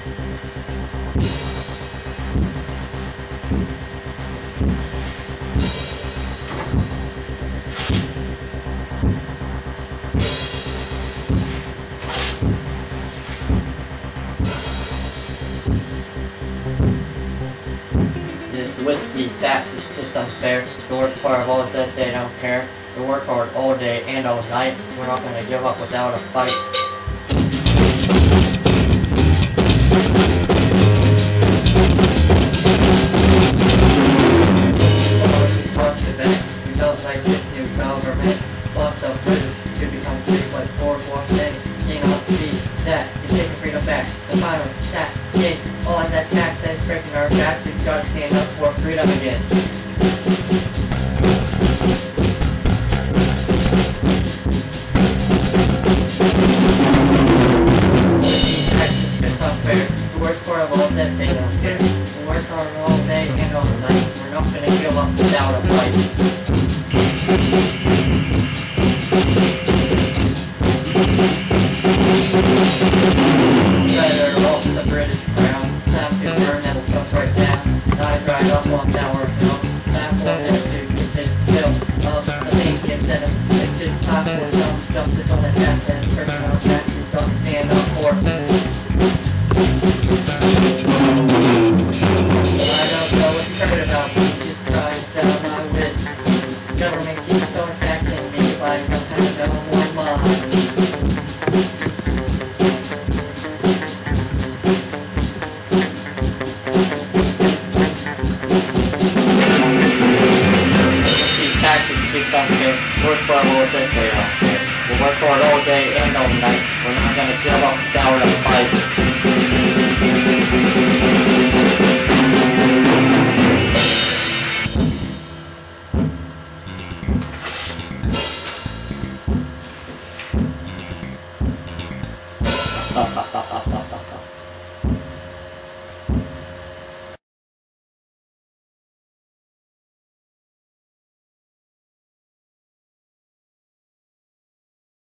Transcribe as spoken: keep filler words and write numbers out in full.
This whiskey tax is just unfair. The worst part of all is that they don't care. They work hard all day and all night. We're not gonna give up without a fight. Fuck the bank. We don't like this new government. Fuck the British. Should become free by the fourth war day. King on the sea. That is taking freedom back. The final tax. Yeah, all of that tax that is breaking our back. We've got to stand up for freedom again. The worst part of all is that they don't care. We work hard all day and all night. We're not gonna give up without a fight. Better off the British crown. Time to burn that stuff right now. I dried up on Tower Hill. Time for them to get this bill of the things that sent us. It's just time for some justice on the tax and breaking our back. We don't stand up for it. I don't know what you heard about me, just trying to down my wrist. Government keeps on taxing me, but I don't have no more money. See, taxes just unfair. Worst part of all is that they don't care. We work hard all day and all night.